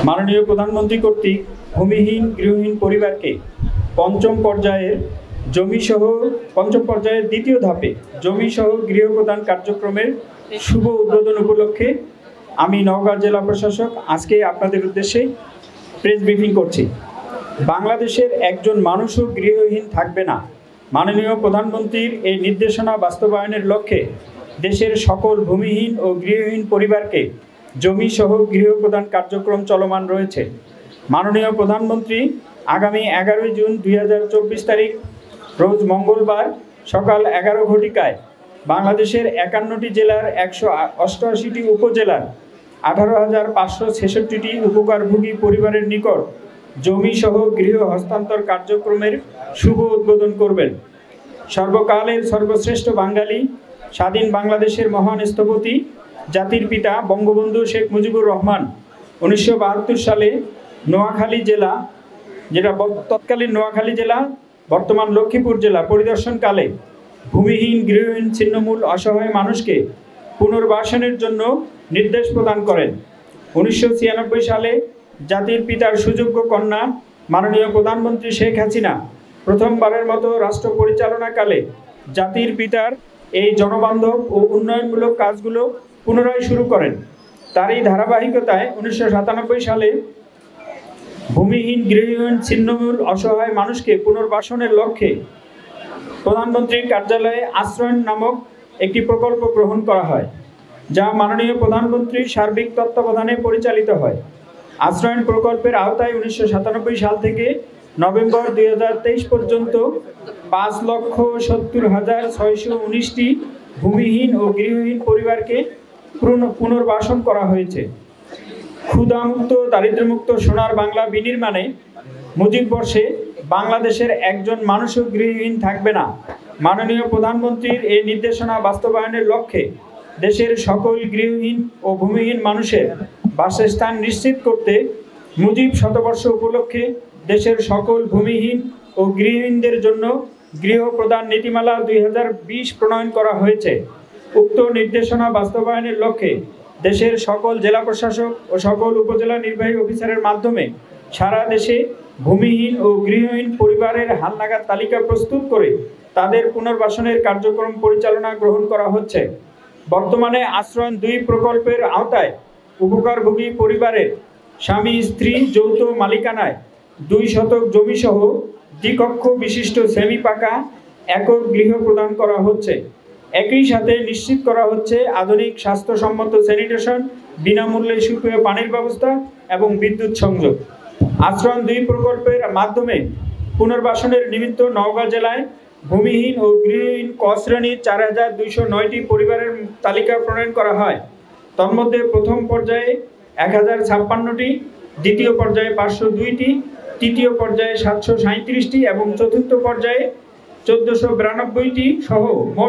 মাননীয় প্রধানমন্ত্রী কর্তৃক ভূমিহীন গৃহহীন পরিবারকে পঞ্চম পর্যায়ের দ্বিতীয় ধাপে জমিসহ গৃহ প্রদান কার্যক্রমের শুভ উদ্বোধন উপলক্ষে আমি নওগাঁ জেলা প্রশাসক আজকে আপনাদের উদ্দেশ্যে প্রেস ব্রিফিং করছি। বাংলাদেশের একজন মানুষও গৃহহীন থাকবে না। মাননীয় প্রধানমন্ত্রীর এই নির্দেশনা বাস্তবায়নের লক্ষ্যে দেশের সকল ভূমিহীন ও গৃহহীন পরিবারকে জমিসহ গৃহ প্রদান কার্যক্রম চলমান রয়েছে। মাননীয় প্রধানমন্ত্রী আগামী 11 জুন 2024 তারিখ রোজ মঙ্গলবার সকাল 11 ঘটিকায় বাংলাদেশের 51টি জেলার 188টি উপজেলার 18,566টি উপকারভোগী পরিবারের নিকট জমিসহ গৃহ হস্তান্তর কার্যক্রমের শুভ উদ্বোধন করবেন। সর্বকালের সর্বশ্রেষ্ঠ বাঙালি, স্বাধীন বাংলাদেশের মহান স্থপতি, জাতির পিতা বঙ্গবন্ধু শেখ মুজিবুর রহমান 1972 সালে নোয়াখালী জেলা, যেটা তৎকালীন নোয়াখালী জেলা বর্তমান লক্ষ্মীপুর জেলা পরিদর্শনকালে ভূমিহীন গৃহহীন ছিন্নমূল অসহায় মানুষকে পুনর্বাসনের জন্য নির্দেশ প্রদান করেন। 1996 সালে জাতির পিতার সুযোগ্য কন্যা মাননীয় প্রধানমন্ত্রী শেখ হাসিনা প্রথমবারের মতো রাষ্ট্র পরিচালনাকালে জাতির পিতার এই জনবান্ধব ও উন্নয়নমূলক কাজগুলো পুনরায় শুরু করেন। তারই ধারাবাহিকতায় 1997 সালে ভূমিহীন গৃহহীন ছিন্নমূল অসহায় মানুষকে পুনর্বাসনের লক্ষ্যে প্রধানমন্ত্রীর কার্যালয়ে আশ্রয়ণ নামক একটি প্রকল্প গ্রহণ করা হয়, যা মাননীয় প্রধানমন্ত্রীর সার্বিক তত্ত্বাবধানে পরিচালিত হয়। আশ্রয়ণ প্রকল্পের আওতায় 1997 সাল থেকে নভেম্বর 2023 পর্যন্ত 5,70,619টি ভূমিহীন ও গৃহহীন পরিবারকে পুনর্বাসন করা হয়েছে। ক্ষুধামুক্ত দারিদ্র্যমুক্ত সোনার বাংলা বিনির্মাণে মুজিব বর্ষে বাংলাদেশের একজন মানুষও গৃহহীন থাকবে না। মাননীয় প্রধানমন্ত্রীর এই নির্দেশনা বাস্তবায়নের লক্ষ্যে দেশের সকল গৃহহীন ও ভূমিহীন মানুষের বাসস্থান নিশ্চিত করতে মুজিব শতবর্ষ উপলক্ষে দেশের সকল ভূমিহীন ও গৃহহীনদের জন্য গৃহ প্রদান নীতিমালা 2020 প্রণয়ন করা হয়েছে। উক্ত নির্দেশনা বাস্তবায়নের লক্ষ্যে দেশের সকল জেলা প্রশাসক ও সকল উপজেলা নির্বাহী অফিসারের মাধ্যমে সারা দেশে ভূমিহীন ও গৃহহীন পরিবারের হালনাগাদ তালিকা প্রস্তুত করে তাদের পুনর্বাসনের কার্যক্রম পরিচালনা গ্রহণ করা হচ্ছে। বর্তমানে আশ্রয়ণ 2 প্রকল্পের আওতায় উপকারভোগী পরিবারের স্বামী স্ত্রী যৌথ মালিকানায় 2 শতক জমিসহ দ্বিকক্ষ বিশিষ্ট সেমি পাকা একক গৃহ প্রদান করা হচ্ছে। একই সাথে নিশ্চিত করা হচ্ছে আধুনিক স্বাস্থ্যসম্মত স্যানিটেশন, বিনামূল্যে সুপেয় পানির ব্যবস্থা এবং বিদ্যুৎ সংযোগ। আশ্রয়ণ 2 প্রকল্পের মাধ্যমে পুনর্বাসনের নিমিত্ত নওগাঁ জেলায় ভূমিহীন ও গৃহহীন ক শ্রেণীর 4,209টি পরিবারের তালিকা প্রণয়ন করা হয়। তন্মধ্যে প্রথম পর্যায়ে 1,056টি, দ্বিতীয় পর্যায়ে 502টি, তৃতীয় পর্যায়ে 737টি এবং চতুর্থ পর্যায়ে 1,492টি সহ মোট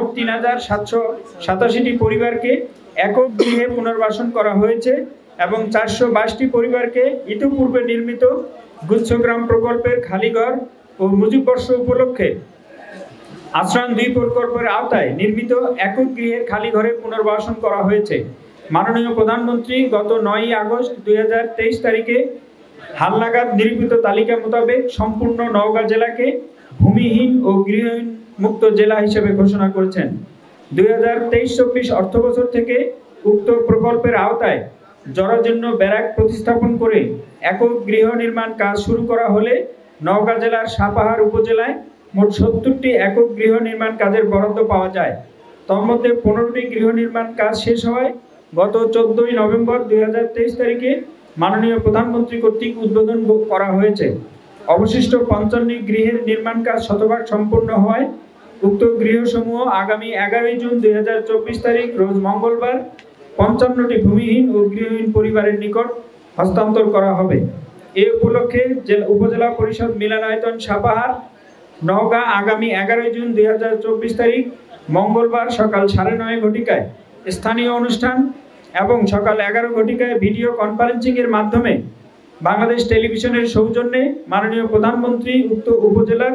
3,787টি পরিবারকে একক গৃহে পুনর্বাসন করা হয়েছে এবং 422টি পরিবারকে ইতিপূর্বে নির্মিত গুচ্ছগ্রাম প্রকল্পের খালিঘর ও মুজিববর্ষ উপলক্ষে আশ্রয়ণ 2 প্রকল্পের আওতায় নির্মিত একক গৃহের খালি ঘরে পুনর্বাসন করা হয়েছে। মাননীয় প্রধানমন্ত্রী গত 9 আগস্ট 2023 তারিখে হালনাগাদ নিরূপিত তালিকা মোতাবেক সম্পূর্ণ নওগাঁ জেলাকে ভূমিহীন ও গৃহহীন মুক্ত জেলা হিসেবে ঘোষণা করেছেন। 2023-24 অর্থবছর থেকে উক্ত প্রকল্পের আওতায় জরাজীর্ণ ব্যারাক প্রতিস্থাপন করে একক গৃহ নির্মাণ কাজ শুরু করা হলে নওগাঁ জেলার সাপাহার উপজেলায় মোট 70টি একক গৃহ নির্মাণ কাজের বরাদ্দ পাওয়া যায়। তন্মধ্যে 15টি গৃহ নির্মাণ কাজ শেষ হওয়ায় গত 14 নভেম্বর 2023 তারিখে মাননীয় প্রধানমন্ত্রী কর্তৃক উদ্বোধন করা হয়েছে। অবশিষ্ট 55 গৃহের নির্মাণ কাজ শতভাগ সম্পূর্ণ হওয়ায় উক্ত গৃহসমূহ আগামী 11 জুন 2024 তারিখ রোজ মঙ্গলবার 55টি ভূমিহীন ও গৃহহীন পরিবারের নিকট হস্তান্তর করা হবে। এ উপলক্ষে উপজেলা পরিষদ মিলনায়তন সাপাহার নওগাঁ আগামী 11 জুন 2024 তারিখ মঙ্গলবার সকাল 9:30 ঘটিকায় স্থানীয় অনুষ্ঠান এবং সকাল 11 ঘটিকায় ভিডিও কনফারেন্সিংয়ের মাধ্যমে বাংলাদেশ টেলিভিশনের সৌজন্যে মাননীয় প্রধানমন্ত্রী উক্ত উপজেলার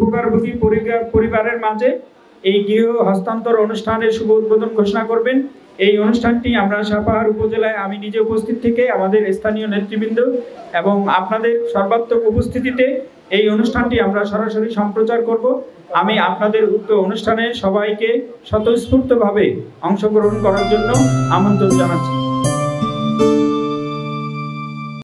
উপকারভোগী পরিবারের মাঝে এই গৃহ হস্তান্তর অনুষ্ঠানের শুভ উদ্বোধন ঘোষণা করবেন এই অনুষ্ঠানটি আমরা সাপাহার উপজেলায় আমি নিজে উপস্থিত থেকে আমাদের স্থানীয় নেতৃবৃন্দ এবং আপনাদের সর্বাত্মক উপস্থিতিতে এই অনুষ্ঠানটি আমরা সরাসরি সম্প্রচার করব। আমি আপনাদের উক্ত অনুষ্ঠানে সবাইকে স্বতঃস্ফূর্তভাবে অংশগ্রহণ করার জন্য আমন্ত্রণ জানাচ্ছি।